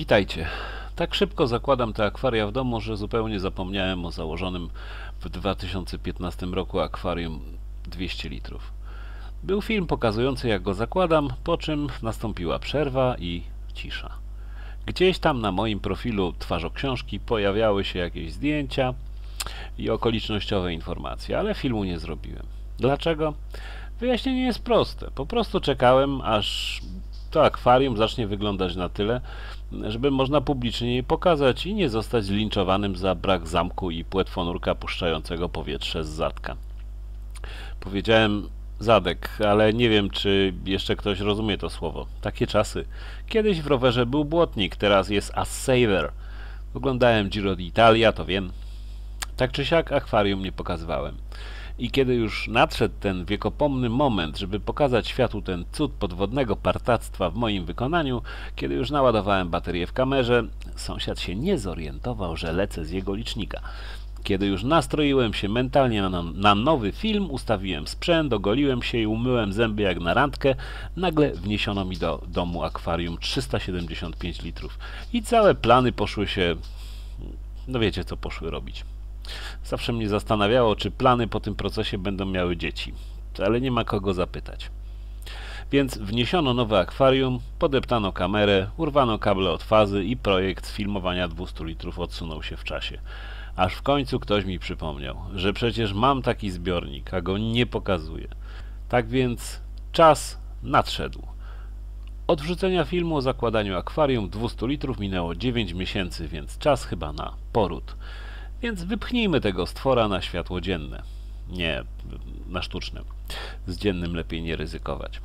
Witajcie. Tak szybko zakładam te akwaria w domu, że zupełnie zapomniałem o założonym w 2015 roku akwarium 200 litrów. Był film pokazujący, jak go zakładam, po czym nastąpiła przerwa i cisza. Gdzieś tam na moim profilu twarzoksiążki pojawiały się jakieś zdjęcia i okolicznościowe informacje, ale filmu nie zrobiłem. Dlaczego? Wyjaśnienie jest proste. Po prostu czekałem, aż to akwarium zacznie wyglądać na tyle, żeby można publicznie je pokazać i nie zostać zlinczowanym za brak zamku i płetwonurka puszczającego powietrze z zadka. Powiedziałem zadek, ale nie wiem, czy jeszcze ktoś rozumie to słowo. Takie czasy. Kiedyś w rowerze był błotnik, teraz jest As-Saver. Oglądałem Giro d'Italia, to wiem. Tak czy siak akwarium nie pokazywałem. I kiedy już nadszedł ten wiekopomny moment, żeby pokazać światu ten cud podwodnego partactwa w moim wykonaniu, kiedy już naładowałem baterię w kamerze, sąsiad się nie zorientował, że lecę z jego licznika. Kiedy już nastroiłem się mentalnie na nowy film, ustawiłem sprzęt, ogoliłem się i umyłem zęby jak na randkę, nagle wniesiono mi do domu akwarium 375 litrów. I całe plany poszły się... no wiecie, co poszły robić. Zawsze mnie zastanawiało, czy plany po tym procesie będą miały dzieci, ale nie ma kogo zapytać. Więc wniesiono nowe akwarium, podeptano kamerę, urwano kable od fazy i projekt filmowania 200 litrów odsunął się w czasie. Aż w końcu ktoś mi przypomniał, że przecież mam taki zbiornik, a go nie pokazuję. Tak więc czas nadszedł. Od wrzucenia filmu o zakładaniu akwarium 200 litrów minęło 9 miesięcy, więc czas chyba na poród. Więc wypchnijmy tego stwora na światło dzienne. Nie, na sztuczne. Z dziennym lepiej nie ryzykować.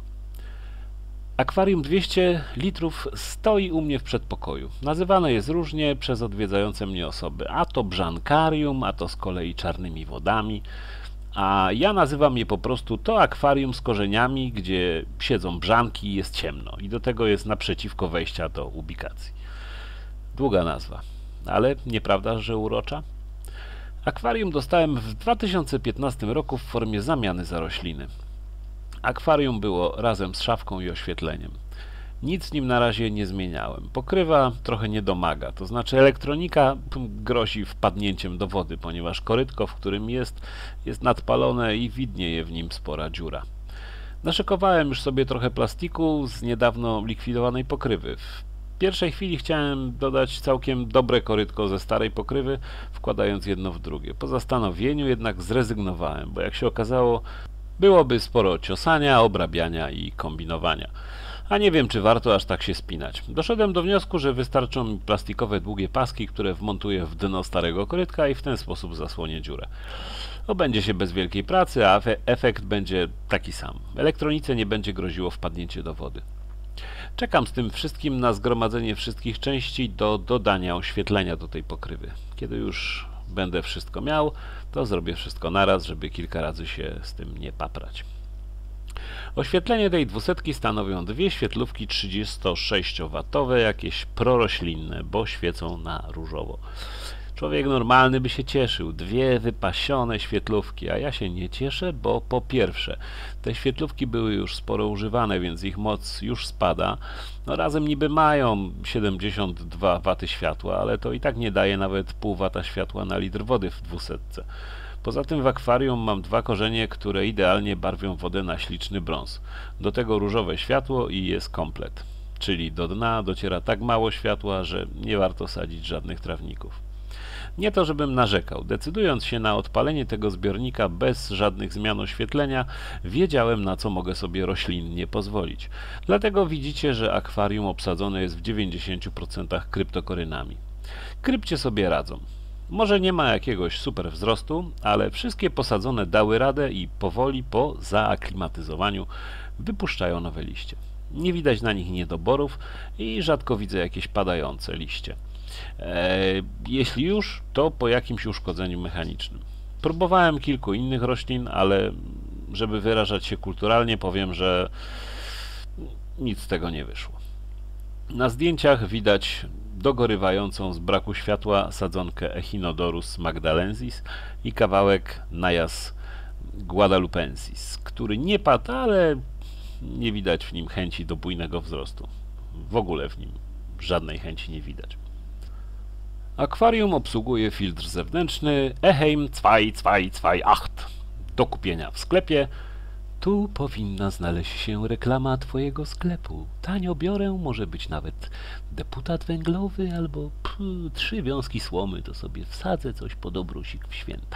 Akwarium 200 litrów stoi u mnie w przedpokoju. Nazywane jest różnie przez odwiedzające mnie osoby. A to brzankarium, a to z kolei czarnymi wodami. A ja nazywam je po prostu to akwarium z korzeniami, gdzie siedzą brzanki i jest ciemno. I do tego jest naprzeciwko wejścia do ubikacji. Długa nazwa. Ale nieprawda, że urocza? Akwarium dostałem w 2015 roku w formie zamiany za rośliny. Akwarium było razem z szafką i oświetleniem. Nic w nim na razie nie zmieniałem. Pokrywa trochę nie domaga, to znaczy elektronika grozi wpadnięciem do wody, ponieważ korytko, w którym jest nadpalone i widnieje w nim spora dziura. Naszykowałem już sobie trochę plastiku z niedawno likwidowanej pokrywy. W pierwszej chwili chciałem dodać całkiem dobre korytko ze starej pokrywy, wkładając jedno w drugie. Po zastanowieniu jednak zrezygnowałem, bo jak się okazało, byłoby sporo ciosania, obrabiania i kombinowania. A nie wiem, czy warto aż tak się spinać. Doszedłem do wniosku, że wystarczą mi plastikowe długie paski, które wmontuję w dno starego korytka i w ten sposób zasłonię dziurę. Obędzie się bez wielkiej pracy, a efekt będzie taki sam. Elektronice nie będzie groziło wpadnięcie do wody. Czekam z tym wszystkim na zgromadzenie wszystkich części do dodania oświetlenia do tej pokrywy. Kiedy już będę wszystko miał, to zrobię wszystko naraz, żeby kilka razy się z tym nie paprać. Oświetlenie tej 200 stanowią dwie świetlówki 36W, jakieś proroślinne, bo świecą na różowo. Człowiek normalny by się cieszył, dwie wypasione świetlówki, a ja się nie cieszę, bo po pierwsze, te świetlówki były już sporo używane, więc ich moc już spada. No razem niby mają 72 W światła, ale to i tak nie daje nawet pół wata światła na litr wody w 200. Poza tym w akwarium mam dwa korzenie, które idealnie barwią wodę na śliczny brąz. Do tego różowe światło i jest komplet. Czyli do dna dociera tak mało światła, że nie warto sadzić żadnych trawników. Nie to, żebym narzekał. Decydując się na odpalenie tego zbiornika bez żadnych zmian oświetlenia, wiedziałem, na co mogę sobie roślinnie pozwolić. Dlatego widzicie, że akwarium obsadzone jest w 90% kryptokorynami. Krypcie sobie radzą. Może nie ma jakiegoś super wzrostu, ale wszystkie posadzone dały radę i powoli po zaaklimatyzowaniu wypuszczają nowe liście. Nie widać na nich niedoborów i rzadko widzę jakieś padające liście. Jeśli już, to po jakimś uszkodzeniu mechanicznym. Próbowałem kilku innych roślin, ale żeby wyrażać się kulturalnie, powiem, że nic z tego nie wyszło. Na zdjęciach widać dogorywającą z braku światła sadzonkę Echinodorus magdalensis i kawałek Nias guadalupensis, który nie padł, ale nie widać w nim chęci do bujnego wzrostu. W ogóle w nim żadnej chęci nie widać. Akwarium obsługuje filtr zewnętrzny Eheim 2228 do kupienia w sklepie. Tu powinna znaleźć się reklama twojego sklepu. Tanio biorę, może być nawet deputat węglowy albo 3 wiązki słomy, to sobie wsadzę coś pod obrusik w święta.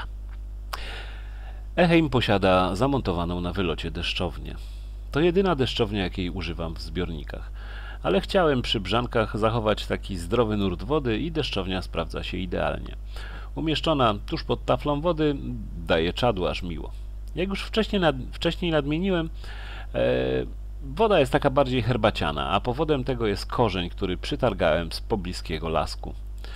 Eheim posiada zamontowaną na wylocie deszczownię. To jedyna deszczownia, jakiej używam w zbiornikach. Ale chciałem przy Brzankach zachować taki zdrowy nurt wody i deszczownia sprawdza się idealnie. Umieszczona tuż pod taflą wody daje czadu aż miło. Jak już wcześniej nadmieniłem, woda jest taka bardziej herbaciana, a powodem tego jest korzeń, który przytargałem z pobliskiego lasku.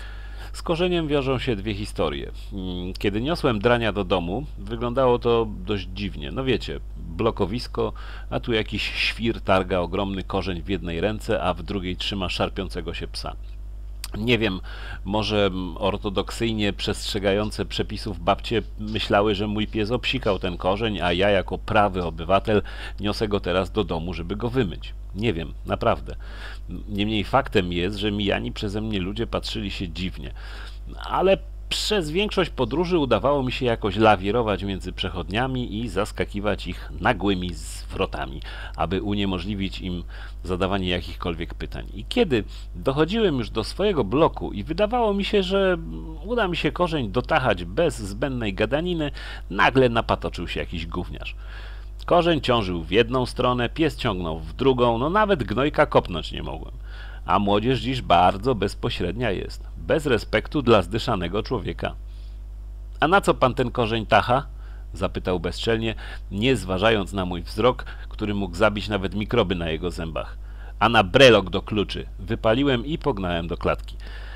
Z korzeniem wiążą się 2 historie. Kiedy niosłem drania do domu, wyglądało to dość dziwnie. No wiecie, blokowisko, a tu jakiś świr targa ogromny korzeń w jednej ręce, a w drugiej trzyma szarpiącego się psa. Nie wiem, może ortodoksyjnie przestrzegające przepisów babcie myślały, że mój pies obsikał ten korzeń, a ja jako prawy obywatel niosę go teraz do domu, żeby go wymyć. Nie wiem, naprawdę. Niemniej faktem jest, że mijani przeze mnie ludzie patrzyli się dziwnie. Ale przez większość podróży udawało mi się jakoś lawirować między przechodniami i zaskakiwać ich nagłymi zwrotami, aby uniemożliwić im zadawanie jakichkolwiek pytań. I kiedy dochodziłem już do swojego bloku i wydawało mi się, że uda mi się korzeń dotachać bez zbędnej gadaniny, nagle napatoczył się jakiś gówniarz. Korzeń ciążył w jedną stronę, pies ciągnął w drugą, no nawet gnojka kopnąć nie mogłem. A młodzież dziś bardzo bezpośrednia jest, bez respektu dla zdyszanego człowieka. A na co pan ten korzeń tacha? Zapytał bezczelnie, nie zważając na mój wzrok, który mógł zabić nawet mikroby na jego zębach. A na brelok do kluczy. Wypaliłem i pognałem do klatki.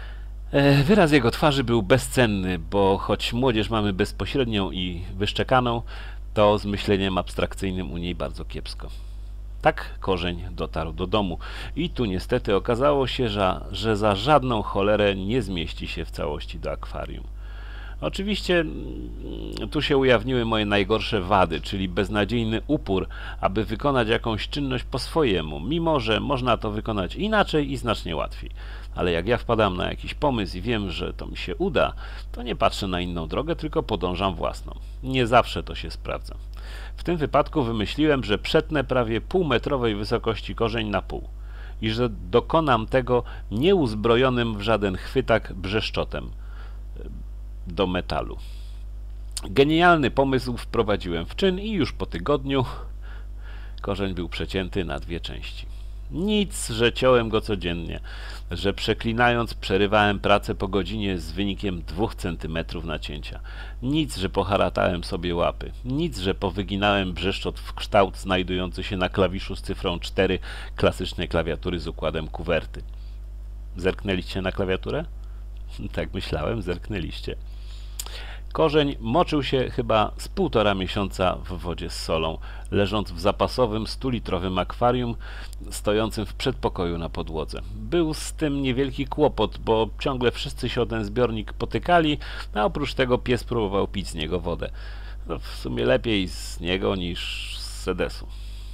Wyraz jego twarzy był bezcenny, bo choć młodzież mamy bezpośrednią i wyszczekaną, to z myśleniem abstrakcyjnym u niej bardzo kiepsko. Tak korzeń dotarł do domu i tu niestety okazało się, że za żadną cholerę nie zmieści się w całości do akwarium. Oczywiście tu się ujawniły moje najgorsze wady, czyli beznadziejny upór, aby wykonać jakąś czynność po swojemu, mimo że można to wykonać inaczej i znacznie łatwiej. Ale jak ja wpadam na jakiś pomysł i wiem, że to mi się uda, to nie patrzę na inną drogę, tylko podążam własną. Nie zawsze to się sprawdza. W tym wypadku wymyśliłem, że przetnę prawie półmetrowej wysokości korzeń na pół i że dokonam tego nieuzbrojonym w żaden chwytak brzeszczotem do metalu. Genialny pomysł wprowadziłem w czyn i już po tygodniu korzeń był przecięty na 2 części. Nic, że ciąłem go codziennie, że przeklinając przerywałem pracę po godzinie z wynikiem 2 cm nacięcia. Nic, że poharatałem sobie łapy. Nic, że powyginałem brzeszczot w kształt znajdujący się na klawiszu z cyfrą 4 klasycznej klawiatury z układem kuwerty. Zerknęliście na klawiaturę? Tak myślałem, zerknęliście. Korzeń moczył się chyba z 1,5 miesiąca w wodzie z solą, leżąc w zapasowym 100-litrowym akwarium stojącym w przedpokoju na podłodze. Był z tym niewielki kłopot, bo ciągle wszyscy się o ten zbiornik potykali, a oprócz tego pies próbował pić z niego wodę. No, w sumie lepiej z niego niż z sedesu.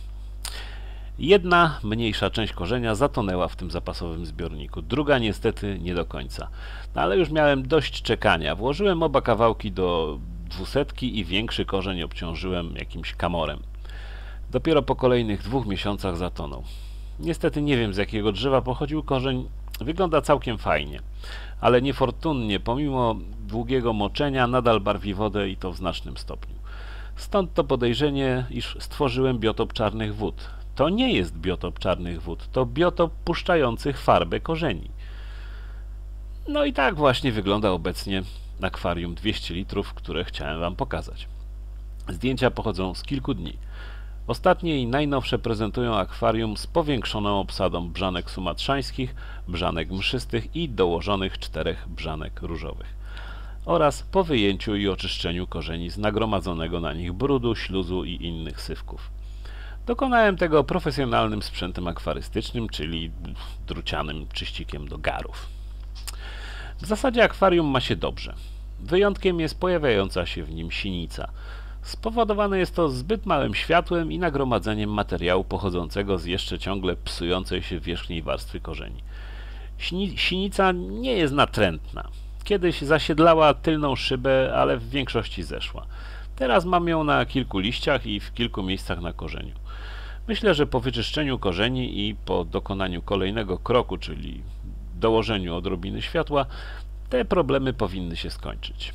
Jedna mniejsza część korzenia zatonęła w tym zapasowym zbiorniku, druga niestety nie do końca. No, ale już miałem dość czekania. Włożyłem oba kawałki do 200 i większy korzeń obciążyłem jakimś kamorem. Dopiero po kolejnych 2 miesiącach zatonął. Niestety nie wiem, z jakiego drzewa pochodził korzeń. Wygląda całkiem fajnie, ale niefortunnie, pomimo długiego moczenia, nadal barwi wodę i to w znacznym stopniu. Stąd to podejrzenie, iż stworzyłem biotop czarnych wód. To nie jest biotop czarnych wód, to biotop puszczających farbę korzeni. No i tak właśnie wygląda obecnie akwarium 200 litrów, które chciałem wam pokazać. Zdjęcia pochodzą z kilku dni. Ostatnie i najnowsze prezentują akwarium z powiększoną obsadą brzanek sumatrzańskich, brzanek mszystych i dołożonych 4 brzanek różowych oraz po wyjęciu i oczyszczeniu korzeni z nagromadzonego na nich brudu, śluzu i innych sywków. Dokonałem tego profesjonalnym sprzętem akwarystycznym, czyli drucianym czyścikiem do garów. W zasadzie akwarium ma się dobrze. Wyjątkiem jest pojawiająca się w nim sinica. Spowodowane jest to zbyt małym światłem i nagromadzeniem materiału pochodzącego z jeszcze ciągle psującej się wierzchniej warstwy korzeni. Sinica nie jest natrętna. Kiedyś zasiedlała tylną szybę, ale w większości zeszła. Teraz mam ją na kilku liściach i w kilku miejscach na korzeniu. Myślę, że po wyczyszczeniu korzeni i po dokonaniu kolejnego kroku, czyli dołożeniu odrobiny światła, te problemy powinny się skończyć.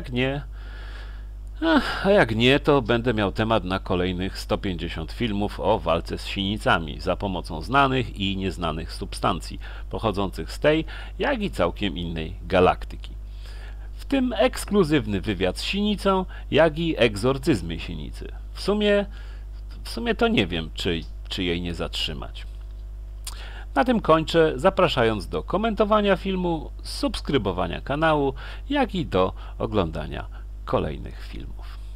A jak nie, to będę miał temat na kolejnych 150 filmów o walce z sinicami za pomocą znanych i nieznanych substancji, pochodzących z tej, jak i całkiem innej galaktyki. W tym ekskluzywny wywiad z sinicą, jak i egzorcyzmy sinicy. W sumie to nie wiem, czy jej nie zatrzymać. Na tym kończę, zapraszając do komentowania filmu, subskrybowania kanału, jak i do oglądania kolejnych filmów.